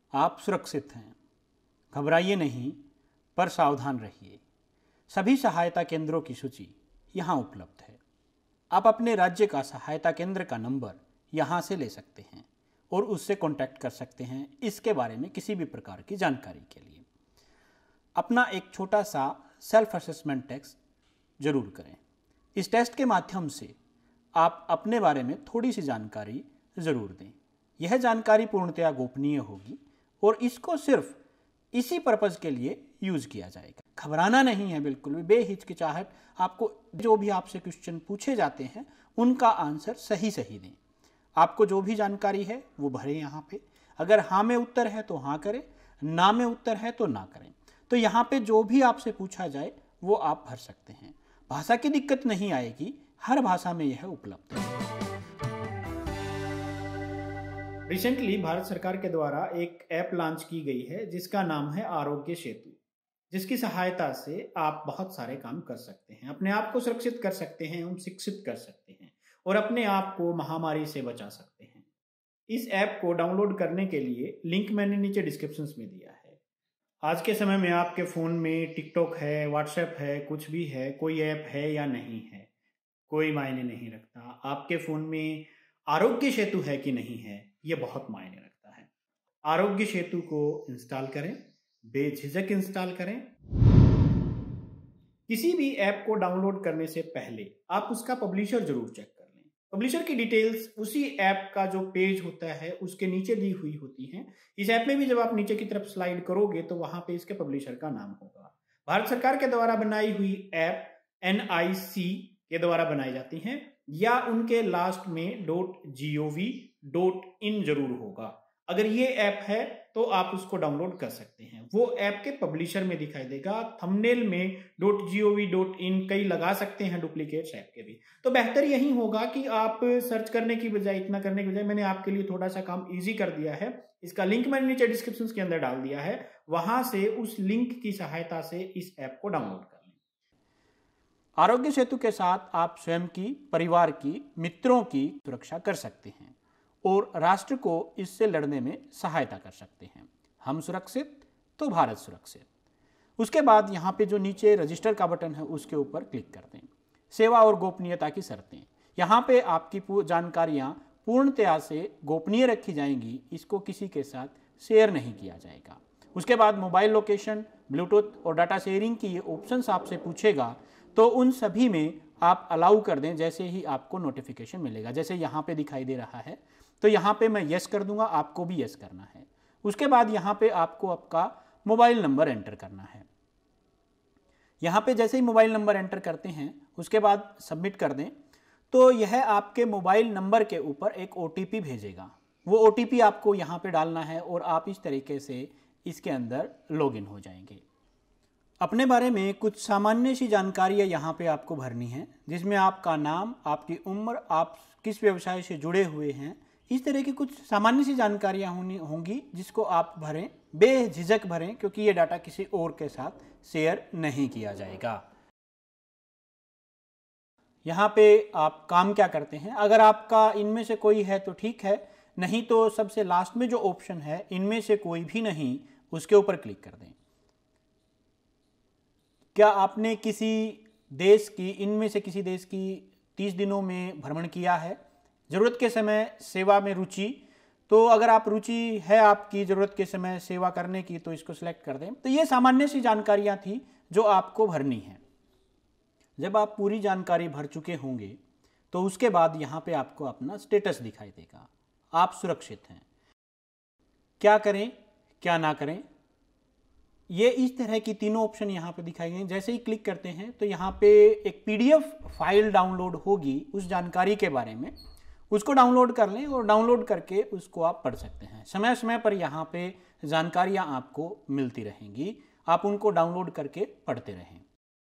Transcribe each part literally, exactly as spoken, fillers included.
आप सुरक्षित हैं। घबराइए नहीं, पर सावधान रहिए। सभी सहायता केंद्रों की सूची यहाँ उपलब्ध है। आप अपने राज्य का सहायता केंद्र का नंबर यहाँ से ले सकते हैं और उससे कांटेक्ट कर सकते हैं इसके बारे में किसी भी प्रकार की जानकारी के लिए। अपना एक छोटा सा सेल्फ असेसमेंट टेस्ट जरूर करें। इस टेस्ट के माध्यम से आप अपने बारे में थोड़ी सी जानकारी ज़रूर दें। यह जानकारी पूर्णतया गोपनीय होगी और इसको सिर्फ इसी पर्पज़ के लिए यूज़ किया जाएगा। घबराना नहीं है, बिल्कुल भी बेहिचकिचाहट। आपको जो भी आपसे क्वेश्चन पूछे जाते हैं उनका आंसर सही सही दें। आपको जो भी जानकारी है वो भरें यहाँ पे। अगर हाँ में उत्तर है तो हाँ करें, ना में उत्तर है तो ना करें। तो यहाँ पे जो भी आपसे पूछा जाए वो आप भर सकते हैं। भाषा की दिक्कत नहीं आएगी, हर भाषा में यह उपलब्ध है। रिसेंटली भारत सरकार के द्वारा एक ऐप लॉन्च की गई है जिसका नाम है आरोग्य सेतु, जिसकी सहायता से आप बहुत सारे काम कर सकते हैं। अपने आप को सुरक्षित कर सकते हैं, एवं शिक्षित कर सकते हैं और अपने आप को महामारी से बचा सकते हैं। इस ऐप को डाउनलोड करने के लिए लिंक मैंने नीचे डिस्क्रिप्शन में दिया है। आज के समय में आपके फ़ोन में टिकटॉक है, व्हाट्सएप है, कुछ भी है, कोई ऐप है या नहीं है, कोई मायने नहीं रखता। आपके फ़ोन में आरोग्य सेतु है कि नहीं है, ये बहुत मायने रखता है। आरोग्य सेतु को इंस्टॉल करें, बेझिझक इंस्टॉल करें। किसी भी ऐप को डाउनलोड करने से पहले आप उसका पब्लिशर जरूर चेक कर लें। पब्लिशर की डिटेल्स उसी ऐप का जो पेज होता है उसके नीचे दी हुई होती हैं। इस ऐप में भी जब आप नीचे की तरफ स्लाइड करोगे तो वहां पे इसके पब्लिशर का नाम होगा। भारत सरकार के द्वारा बनाई हुई ऐप एन आई सी के द्वारा बनाई जाती हैं या उनके लास्ट में dot G O V dot in जरूर होगा। अगर ये ऐप है तो आप उसको डाउनलोड कर सकते हैं। वो ऐप के पब्लिशर में दिखाई देगा। थंबनेल में dot G O V dot in कई लगा सकते हैं डुप्लीकेट्स ऐप के भी। तो बेहतर यही होगा कि आप सर्च करने की बजाय, इतना करने की बजाय, मैंने आपके लिए थोड़ा सा काम इजी कर दिया है। इसका लिंक मैंने नीचे डिस्क्रिप्शन के अंदर डाल दिया है। वहां से उस लिंक की सहायता से इस ऐप को डाउनलोड कर लें। आरोग्य सेतु के साथ आप स्वयं की, परिवार की, मित्रों की सुरक्षा कर सकते हैं और राष्ट्र को इससे लड़ने में सहायता कर सकते हैं। हम सुरक्षित तो भारत सुरक्षित। उसके बाद यहाँ पे जो नीचे रजिस्टर का बटन है उसके ऊपर क्लिक कर दें। सेवा और गोपनीयता की शर्तें, यहाँ पे आपकी जानकारियाँ पूर्णतया से गोपनीय रखी जाएंगी। इसको किसी के साथ शेयर नहीं किया जाएगा। उसके बाद मोबाइल लोकेशन, ब्लूटूथ और डाटा शेयरिंग की ये ऑप्शंस आपसे पूछेगा तो उन सभी में आप अलाउ कर दें जैसे ही आपको नोटिफिकेशन मिलेगा। जैसे यहाँ पे दिखाई दे रहा है तो यहाँ पे मैं यस कर दूंगा, आपको भी यस करना है। उसके बाद यहाँ पे आपको आपका मोबाइल नंबर एंटर करना है। यहाँ पे जैसे ही मोबाइल नंबर एंटर करते हैं उसके बाद सबमिट कर दें तो यह आपके मोबाइल नंबर के ऊपर एक ओ टी पी भेजेगा। वो ओ टी पी आपको यहाँ पे डालना है और आप इस तरीके से इसके अंदर लॉगिन हो जाएंगे। अपने बारे में कुछ सामान्य सी जानकारियाँ यहाँ पे आपको भरनी है, जिसमें आपका नाम, आपकी उम्र, आप किस व्यवसाय से जुड़े हुए हैं, इस तरह की कुछ सामान्य सी जानकारियाँ होनी होंगी जिसको आप भरें, बेझिझक भरें, क्योंकि ये डाटा किसी और के साथ शेयर नहीं किया जाएगा। यहाँ पे आप काम क्या करते हैं, अगर आपका इनमें से कोई है तो ठीक है, नहीं तो सबसे लास्ट में जो ऑप्शन है इनमें से कोई भी नहीं, उसके ऊपर क्लिक कर दें। क्या आपने किसी देश की, इनमें से किसी देश की तीस दिनों में भ्रमण किया है? ज़रूरत के समय सेवा में रुचि, तो अगर आप रुचि है आपकी ज़रूरत के समय सेवा करने की तो इसको सिलेक्ट कर दें। तो ये सामान्य सी जानकारियाँ थी जो आपको भरनी है। जब आप पूरी जानकारी भर चुके होंगे तो उसके बाद यहाँ पे आपको अपना स्टेटस दिखाई देगा। आप सुरक्षित हैं। क्या करें क्या ना करें, ये इस तरह की तीनों ऑप्शन यहाँ पे दिखाई गए। जैसे ही क्लिक करते हैं तो यहाँ पे एक P D F file download होगी उस जानकारी के बारे में, उसको डाउनलोड कर लें और डाउनलोड करके उसको आप पढ़ सकते हैं। समय समय पर यहाँ पे जानकारियाँ आपको मिलती रहेंगी, आप उनको डाउनलोड करके पढ़ते रहें।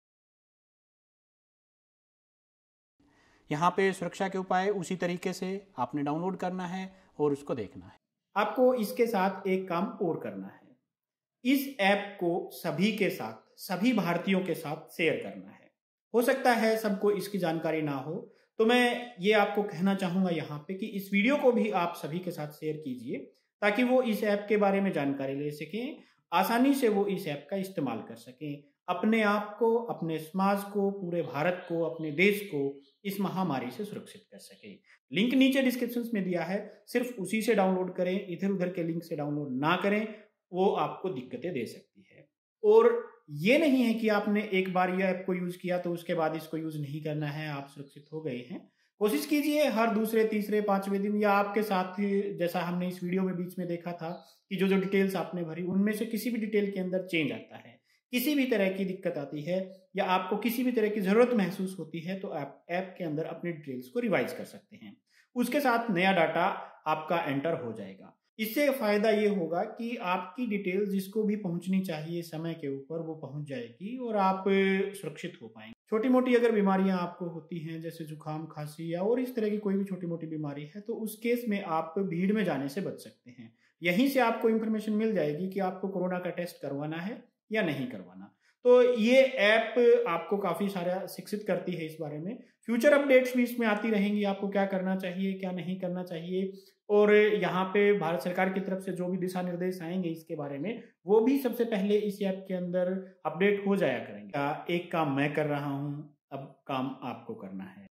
यहाँ पे सुरक्षा के उपाय उसी तरीके से आपने डाउनलोड करना है और उसको देखना है। आपको इसके साथ एक काम और करना है, इस ऐप को सभी के साथ, सभी भारतीयों के साथ शेयर करना है। हो सकता है सबको इसकी जानकारी ना हो, तो मैं ये आपको कहना चाहूँगा यहाँ पे कि इस वीडियो को भी आप सभी के साथ शेयर कीजिए ताकि वो इस ऐप के बारे में जानकारी ले सकें, आसानी से वो इस ऐप का इस्तेमाल कर सकें, अपने आप को, अपने समाज को, पूरे भारत को, अपने देश को इस महामारी से सुरक्षित कर सके। लिंक नीचे डिस्क्रिप्शन में दिया है, सिर्फ उसी से डाउनलोड करें, इधर उधर के लिंक से डाउनलोड ना करें, वो आपको दिक्कतें दे सकती है। और ये नहीं है कि आपने एक बार ये ऐप को यूज किया तो उसके बाद इसको यूज नहीं करना है, आप सुरक्षित हो गए हैं। कोशिश कीजिए हर दूसरे, तीसरे, पांचवें दिन या आपके साथ, जैसा हमने इस वीडियो में बीच में देखा था कि जो जो डिटेल्स आपने भरी उनमें से किसी भी डिटेल के अंदर चेंज आता है, किसी भी तरह की दिक्कत आती है या आपको किसी भी तरह की जरूरत महसूस होती है तो आप ऐप के अंदर अपनी डिटेल्स को रिवाइज कर सकते हैं। उसके साथ नया डाटा आपका एंटर हो जाएगा। इससे फायदा ये होगा कि आपकी डिटेल जिसको भी पहुंचनी चाहिए समय के ऊपर वो पहुंच जाएगी और आप सुरक्षित हो पाएंगे। छोटी मोटी अगर बीमारियां आपको होती हैं, जैसे जुकाम, खांसी या और इस तरह की कोई भी छोटी मोटी बीमारी है, तो उस केस में आप भीड़ में जाने से बच सकते हैं। यहीं से आपको इंफॉर्मेशन मिल जाएगी कि आपको कोरोना का टेस्ट करवाना है या नहीं करवाना। तो ये ऐप आपको काफ़ी सारा शिक्षित करती है इस बारे में। फ्यूचर अपडेट्स भी इसमें आती रहेंगी, आपको क्या करना चाहिए, क्या नहीं करना चाहिए, और यहाँ पे भारत सरकार की तरफ से जो भी दिशा निर्देश आएंगे इसके बारे में, वो भी सबसे पहले इस ऐप के अंदर अपडेट हो जाया करेंगे। एक काम मैं कर रहा हूँ, अब काम आपको करना है।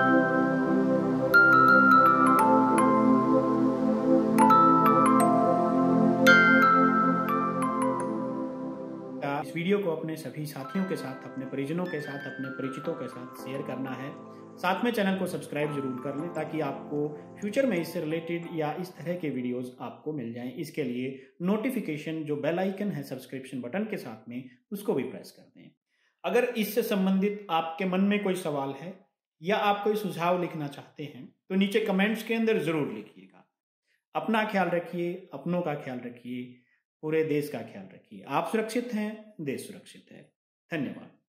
इस वीडियो को अपने सभी साथियों के साथ, अपने परिजनों के साथ, अपने परिचितों के साथ शेयर करना है। साथ में चैनल को सब्सक्राइब जरूर कर लें ताकि आपको फ्यूचर में इससे रिलेटेड या इस तरह के वीडियोस आपको मिल जाएं। इसके लिए नोटिफिकेशन जो बेल आइकन है सब्सक्रिप्शन बटन के साथ में, उसको भी प्रेस कर दें। अगर इससे संबंधित आपके मन में कोई सवाल है या आप कोई सुझाव लिखना चाहते हैं तो नीचे कमेंट्स के अंदर जरूर लिखिएगा। अपना ख्याल रखिए, अपनों का ख्याल रखिए, पूरे देश का ख्याल रखिए। आप सुरक्षित हैं, देश सुरक्षित है। धन्यवाद।